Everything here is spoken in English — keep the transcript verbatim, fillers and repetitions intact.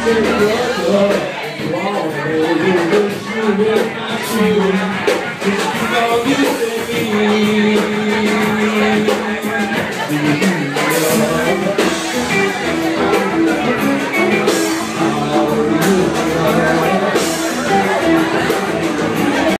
是哥哥，忘了你的誓言。